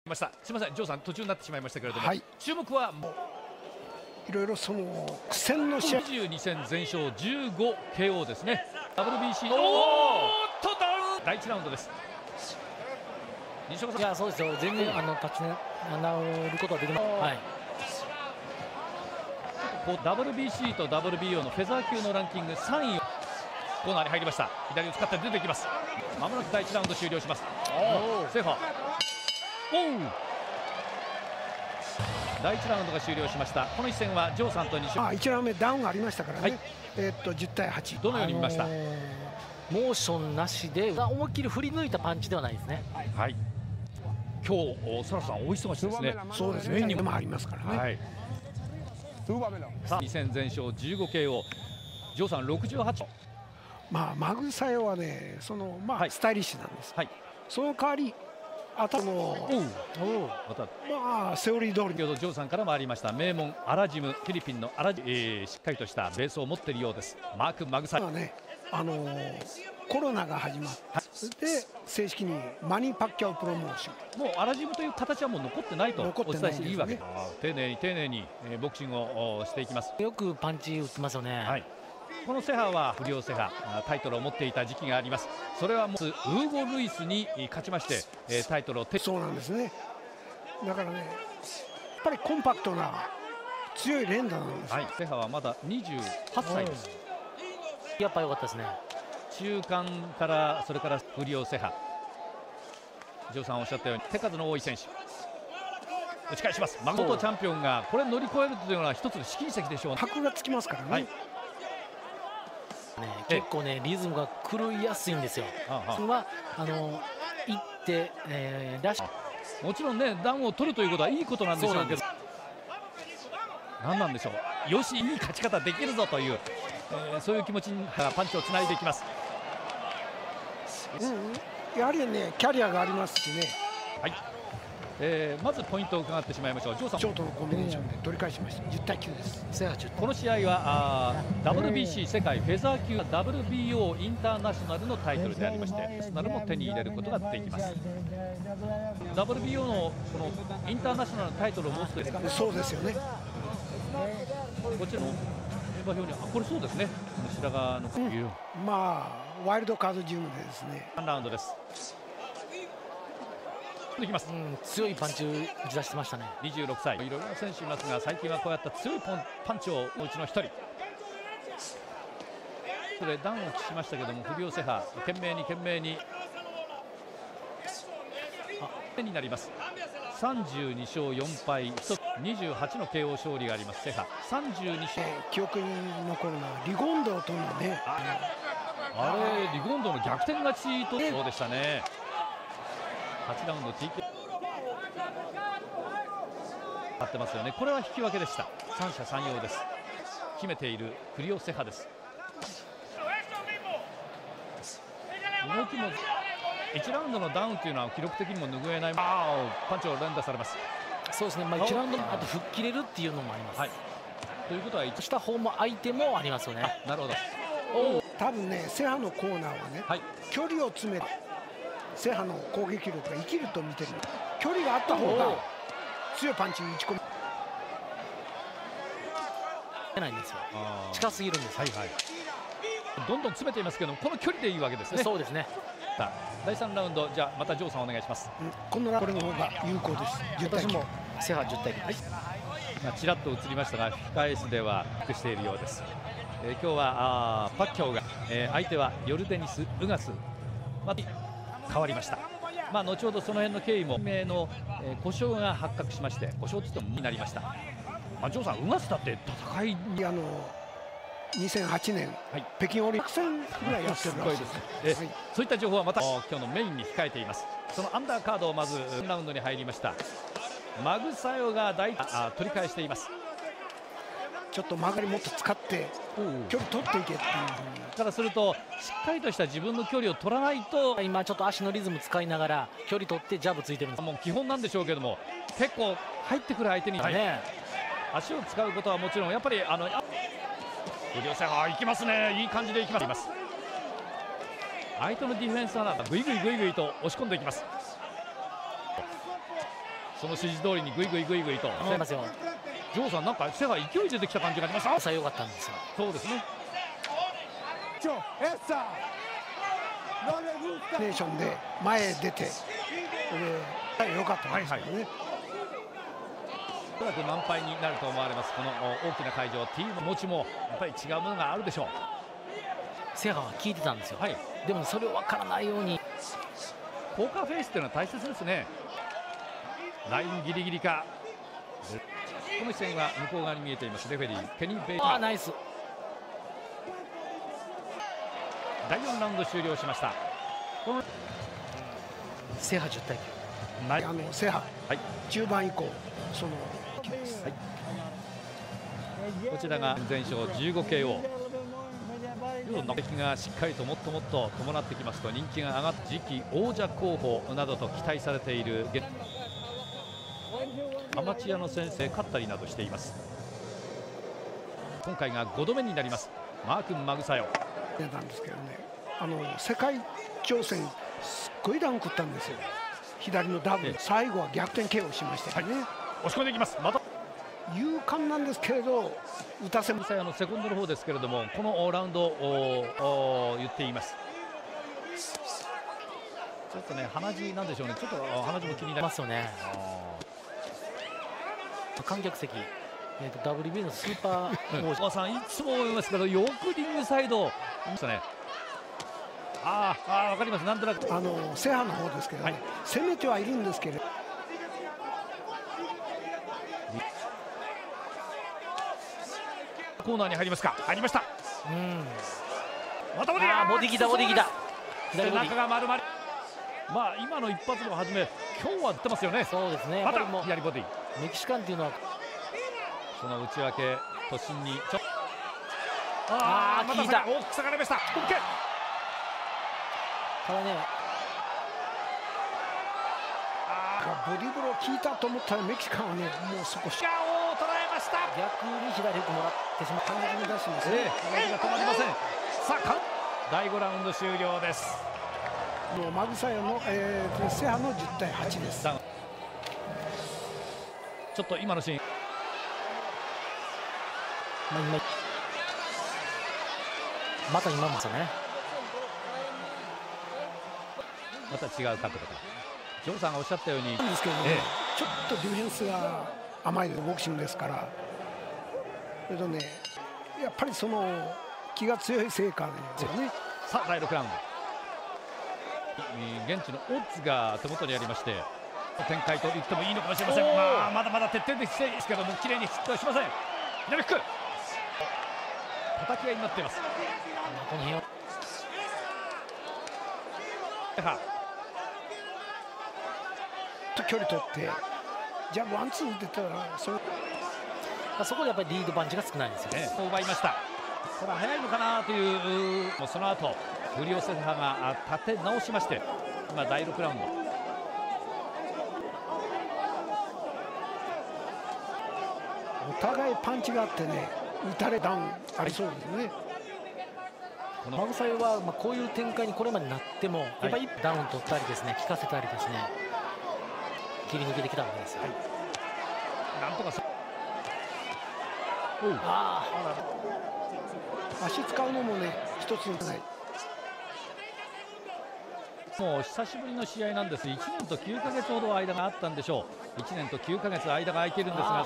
ました。すみません、ジョーさん途中になってしまいましたけれども、 はい、 注目はもういろいろその苦戦の試合、 22戦全勝15 KO ですね。WBC ダウン第1ラウンドです。西岡さん、 いや、そうですよ。全然立ち直ることはできない。はい。 こう WBC と WBO のフェザー級のランキング3位をコーナーに入りました。左を使って出てきます。まもなく第1ラウンド終了します。セーファー。第1ラウンドが終了しました。この一戦はジョーさんと西岡、 1ラウンド目ダウンがありましたからね、はい、10対8。 どのように見ました？ モーションなしで思いっきり振り抜いたパンチではないですね。 はい。今日サラさんお忙しいですね。 そうですね。メニューもありますからね。はい。 さあ2戦全勝15 KO。ジョーさん68。 マグサヨはね、そのはい、 スタイリッシュなんです。 はい。 その代わり頭のセオリー通り。 先ほどジョーさんからもありました名門アラジム、フィリピンのアラジム、しっかりとしたベースを持っているようです。マーク・マグサヨはね、コロナが始まって、それで正式にマニー・パッキャオプロモーション、 もうアラジムという形はもう残ってないとお伝えしていいわけです。丁寧に丁寧にボクシングをしていきます。 よくパンチ打ってますよね。 はい。このセハは不良セハタイトルを持っていた時期があります。それはもうウーゴ・ルイスに勝ちましてタイトルをそうなんですね。だからね、やっぱりコンパクトな強い連打なんです。 はい、セハはまだ28歳です。 やっぱ良かったですね。 中間からそれから不良セハ、ジョーさんおっしゃったように手数の多い選手。打ち返します。誠チャンピオンがこれ乗り越えるというのは一つの試金石でしょう。 箔がつきますからね。 はい、 結構ねリズムが狂いやすいんですよ。それは行ってもちろんねダウンを取るということはいいことなんでしょうけど、何なんでしょう。よし、いい勝ち方できるぞという、そういう気持ちにパンチをつないでいきます。 やはりねキャリアがありますしね。 はい。まずポイントを伺ってしまいましょう。ジョーさん、 ショートのコンビネーションで取り返しました。10対9です。 この試合はWBC 世界フェザー級 WBO インターナショナルのタイトルでありまして、ナショナルも手に入れることができます。WBO のこのインターナショナルのタイトルを持つですか？ そうですよね。 こちらのメンバー表にこれそうですね。白髪のワイルドカードジムでですね。 3ラウンドです。できます。 強いパンチを打ち出してましたね。 26歳、いろいろな選手いますが、最近はこうやった強いパンチをうちの1人。それダウンを期しましたけども、不良セハ懸命に手になります。32勝4敗28の KO 勝利がありますセハ。32勝。 記憶に残るのはリゴンドとのね、 あれリゴンドの逆転勝ちとそうでしたね。8ラウンド TK 勝ってますよね。これは引き分けでした。三者三様です。決めているクリオセハです。動きも1ラウンドのダウンというのは記録的にも拭えないパンチを連打されます。 そうですね、1ラウンドあと吹っ切れるっていうのもあります。 はい、ということはした方も相手もありますよね。 なるほど。 多分ねセハのコーナーはね、はい、距離を詰めるセハの攻撃力が生きると見てる。距離があった方が強いパンチに打ち込むないんですよ。近すぎるんです。 はいはい。どんどん詰めていますけどこの距離でいいわけですね。 そうですね。 第3ラウンド、じゃあまたジョーさんお願いします。 このこれの方が有効です。 私もセハ10対9です。 ちらっと映りましたが控え室ではしているようです。今日はパッキャオが、相手はヨルデニス・ウガス、変わりました。後ほどその辺の経緯も名の、故障が発覚しまして故障としてもになりました。ジョーさん、ウガスだって戦い 2008年、はい、北京オリンピック戦ぐらいやってるらしいです。 そういった情報はまた今日のメインに控えています。そのアンダーカードをまずラウンドに入りましたマグサヨが取り返しています。 ちょっと曲がりもっと使って距離取っていけっていうからするとしっかりとした自分の距離を取らないと。 今ちょっと足のリズム使いながら距離取ってジャブついてるんです。 もう基本なんでしょうけども、結構入ってくる相手に、足を使うことはもちろんやっぱり不良セハいきますね。いい感じでいきます。相手のディフェンスはぐいぐいと押し込んでいきます。 その指示通りにぐいぐいぐいぐいと。ジョーさん、なんかセファ勢い出てきた感じがあります。 朝良かったんですよ。 そうですね。 ネーションで前へ出て、良かったんですけどね。 おそらく満杯になると思われます。この大きな会場、ティーの持ちもやっぱり違うものがあるでしょう。 セハは聞いてたんですよ。 はい、 でもそれを分からないように。 ポーカーフェイスっていうのは大切ですね。ラインギリギリか。この視線は向こう側に見えています。レフェリーケニー・ベイター。 ナイス。 第4ラウンド終了しました。このセハ10対 9。セハ、はい、中盤以降その、 はい、こちらが全勝 15KO。打撃がしっかりともっともっと伴ってきますと人気が上がって次期王者候補などと期待されているアマチュアの先生勝ったりなどしています。今回が5度目になりますマークン・マグサヨなんですけどね、世界挑戦すっごいダウン食ったんですよ。左のダブル、最後は逆転 KO しましたよね。はい、 押し込んでいきます。また勇敢なんですけれど打たせません。 セコンドの方ですけれども、このラウンドを言っています。ちょっとね、鼻血なんでしょうね。ちょっと鼻血も気になりますよね。 観客席、WB のスーパー王者さんいつも思いますけど、よくリングサイドましたね。わかります。なんとなくセハの方ですけどね、はい、攻めてはいるんですけれど。 コーナーに入りますか。入りました。 またボディギだボディギだ。 背中が丸々。今の一発の始め、今日は打ってますよね。 そうですね。 また左ボディ。 メキシカンっていうのはその内訳突進に効いた。 大きく下がりました。オッケー。 ただね、 ボディブロー効いたと思ったらメキシカンはね、もうそこシャを捉えました。 逆に左フックもらってしまった。 鼻血が出しますね。 鼻血が止まりません。さあ第5ラウンド終了です。 もうマグサヨの、セハの10対8です。 ちょっと今のシーン、 また今もですよね。 また違う角度か。ジョーさんがおっしゃったようになんですけどね、ちょっとディフェンスが甘いボクシングですから、それとね、やっぱりその気が強い成果ですよね。 さあ第6ラウンド、現地のオッズが手元にありまして、展開と言ってもいいのかもしれません。まだまだ徹底的ですけども、綺麗にヒットはしません。左フック、叩き合いになっています。 この辺距離取ってじゃあワンツー打ってたらそこでやっぱりリードパンチが少ないんですよね。 奪いました。ただ早いのかなという、その後フリオセファが立て直しまして、今第6ラウンド。 お互いパンチがあってね、打たれダウンありそうですね。 マグサヨはこういう展開にこれまでなっても、やっぱりダウン取ったりですね、効かせたりですね、切り抜けてきたわけですよ。 なんとか足使うのもね、一つない。 もう久しぶりの試合なんです。1年と9ヶ月ほど間があったんでしょう。1年と9ヶ月間が空いているんですが、や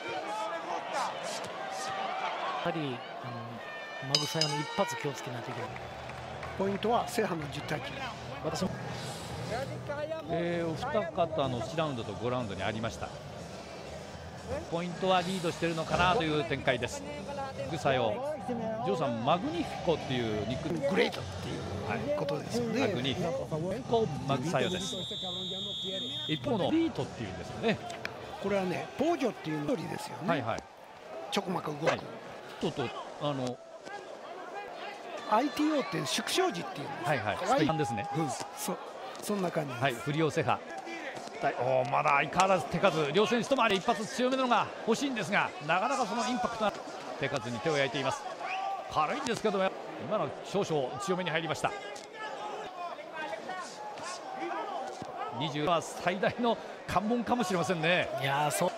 はりマグサヨの一発気をつけないといけない。 ポイントはセハの10対9。 私もお二方の1ラウンドと5ラウンドにありました。ポイントはリードしているのかなという展開です。グサヨ、ジョーさん、マグニフィコっていうニックネーム、 グレートっていうことですよね。 マグニフィコ、マグサヨです。一方のリートっていうんですよね。 これはね、ポージョっていうのですよね。ちょこまか動く。ITO って縮小時っていうんです。 スペインですね。 そんな感じです。 フリオセファ。まだ相変わらず手数、両選手ともあれ一発強めのが欲しいんですが、なかなかそのインパクトな手数に手を焼いています。軽いんですけども、今の少々強めに入りました。 20は最大の関門かもしれませんね。 いやそう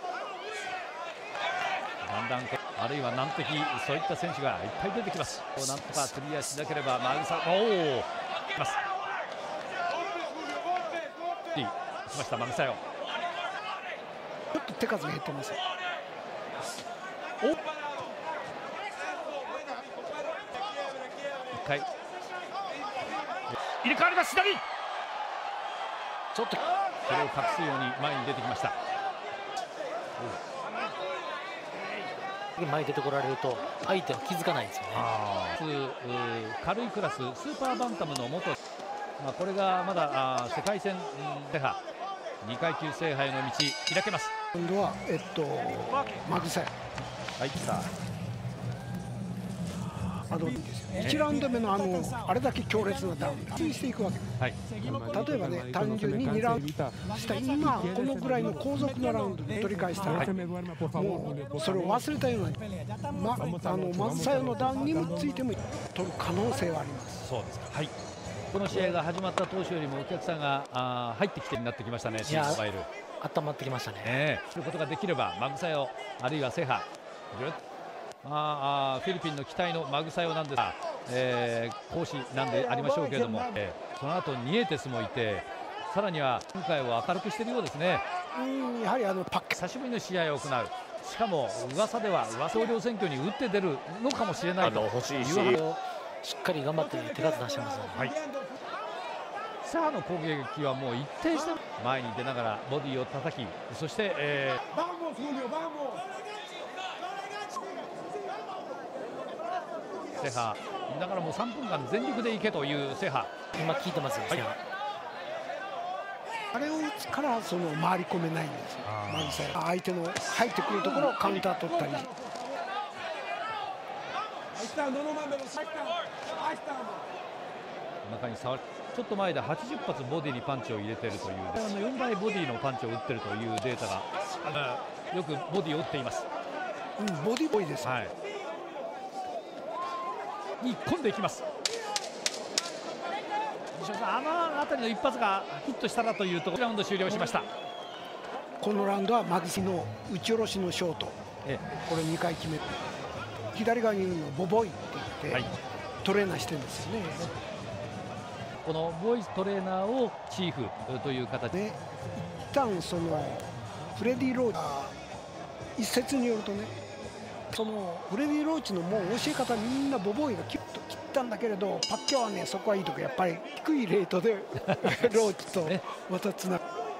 だんだんあるいは難敵、そういった選手がいっぱい出てきます。なんとかクリアしなければマグサおおますいきましたマグサヨ。 ちょっと手数が減ってます。 お一回入れ替わります。左ちょっとそれを隠すように前に出てきました。 前に出てこられると相手は気づかないんですよね。 軽いクラススーパーバンタムの元、これがまだ世界戦制覇2階級制覇への道開けます。 今度はマグサヤ。 はいさあの1ラウンド目のあれだけ強烈なダウンがしていくわけです、はい、例えばね単純に2ラウンドした今このぐらいの後続のラウンドで取り返したら、はい、もうそれを忘れたようなマグサヤのダウンについても取る可能性はあります。 そうですか、はい、この試合が始まった当初よりもお客さんが入ってきてになってきましたね。 Tモバイル温まってきましたね。 することができればマグサヨあるいはセハフィリピンの期待のマグサヨなんですが、講師なんでありましょうけれども、その後ニエテスもいてさらには今回を明るくしているようですね。 やはり久しぶりの試合を行う、しかも噂では総領選挙に打って出るのかもしれないという話をしっかり頑張って手数出してますね。 はい、セハの攻撃はもう一定して前に出ながらボディを叩き、そして、セハだからもう3分間全力でいけというセハ今聞いてますよ、はい、セハあれを打つから回り込めないんですよ。マグサヤ相手の入ってくるところをカウンター取ったり、 中に触るちょっと前で80発ボディにパンチを入れているという4倍ボディのパンチを打っているというデータがよくボディを打っています。 ボディボーイです、 はい、に込んでいきます。あの辺りの一発がヒットしたらというところラウンド終了しました。 このラウンドはマグシの打ち下ろしのショート、これ2回決めて左側にいるのボボイって言って、はい、トレーナーしてるんですよね。 このボイストレーナーをチーフという形で、 一旦フレディ・ローチ一説によるとね、フレディ・ローチのもう教え方みんなボボイがキュッと切ったんだけれど、パッキャオはねそこはいいとこやっぱり低いレートでローチとまたつなぐ。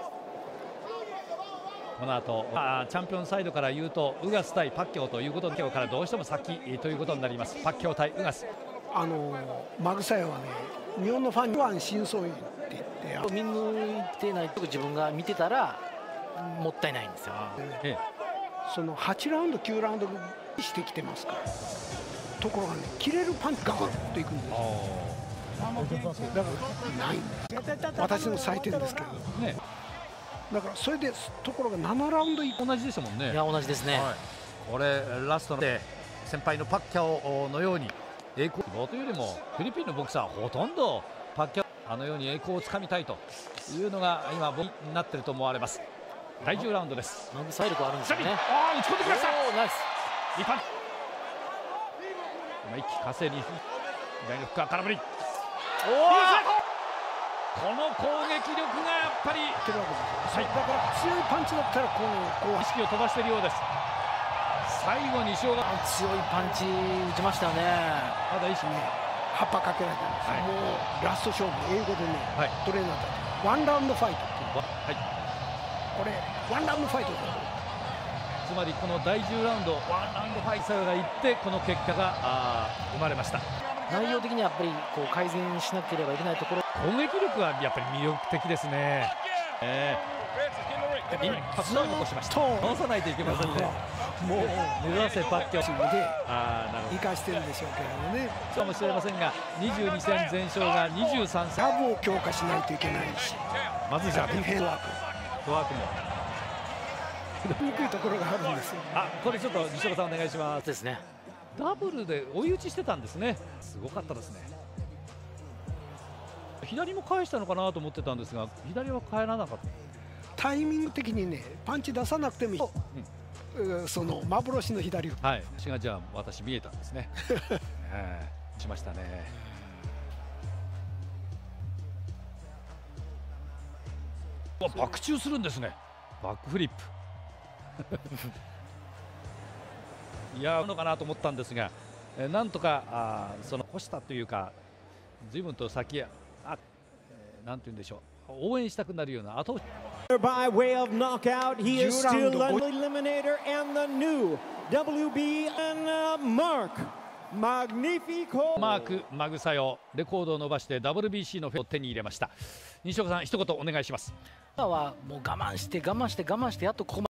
この後チャンピオンサイドから言うとウガス対パッキャオということで、今日からどうしても先ということになります。パッキャオ対ウガス。 マグサヤはね日本のファンには真相って言って見抜いてないと自分が見てたらもったいないんですよ。 8ラウンド9ラウンドしてきてますから、ところがね切れるパンチがガーッといくんですよ。だからないんです、私の採点ですけど、ね、だからそれでところが7ラウンド同じでしたもんね。 いや同じですね、はい、 これラストで先輩のパッキャオのように栄光というよりもフィリピンのボクサーはほとんどパッキャオあのように栄光をつかみたいというのが今になっていると思われます。第10ラウンドです。 マグサイ力あるんですよね。 打ち込んできました。 ナイス。 リパン。今一気火星に左のフッカー空振り。この攻撃力がやっぱり。 はい。だから強いパンチだったらこう意識を飛ばしているようです。最後に翔が強いパンチ打ちましたよね。 ただ意識ね葉っぱかけられてるんです、はい、もうラスト勝負英語でね、はい、トレーナーだとワンラウンドファイトっていう、はい、これワンラウンドファイトだと、 つまりこの第10ラウンドワンラウンドファイトがいってこの結果が生まれました。 内容的にはやっぱり改善しなければいけないところ、 攻撃力はやっぱり魅力的ですね。インパクトを残しました。倒さないといけませんね。もう目指せパッキャオで生かしてるんでしょうけどね。 かもしれませんが22戦全勝が23戦。 サブを強化しないといけないし、 まずじゃあディフェンスワークもにくいところがあるんですよ。 これちょっと西岡さんお願いします。 ですね。 ダブルで追い打ちしてたんですね。すごかったですね。 左も返したのかなと思ってたんですが、左は返らなかった。 タイミング的にね、パンチ出さなくてもいい、その幻の左。 はい、私がじゃあ私見えたんですね。しましたね。バク宙するんですね。バックフリップ。いやのかなと思ったんですが、なんとかその越したというか、随分と先へなんて言うんでしょう、応援したくなるような後。 By way of knockout, he is still an eliminator and the new WB Mark Magnifico。 マーク・マグサヨレコードを伸ばして WBC のフェを手に入れました。西岡さん、一言お願いします。 今はもう我慢してやっとここまで